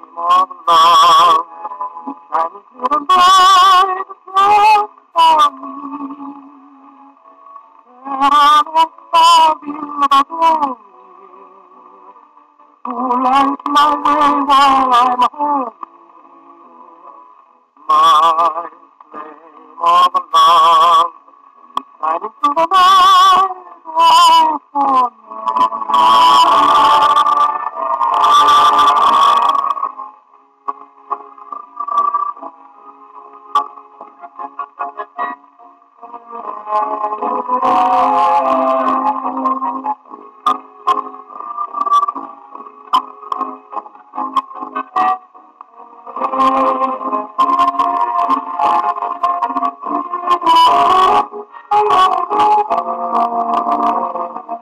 of love, shining through the night just for me. And I will fall in love who lights my way while I'm home. My flame of love, shining through the night all for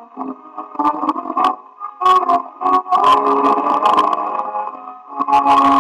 me.